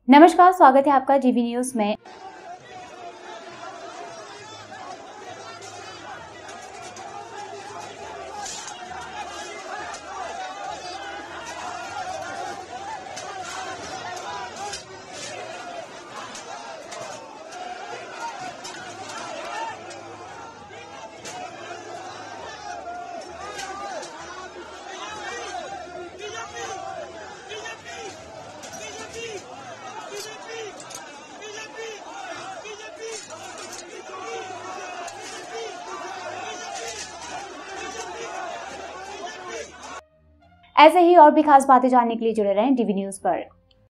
नमस्कार, स्वागत है आपका जीवी न्यूज में। ऐसे ही और भी खास बातें जानने के लिए जुड़े रहें डीवी न्यूज पर।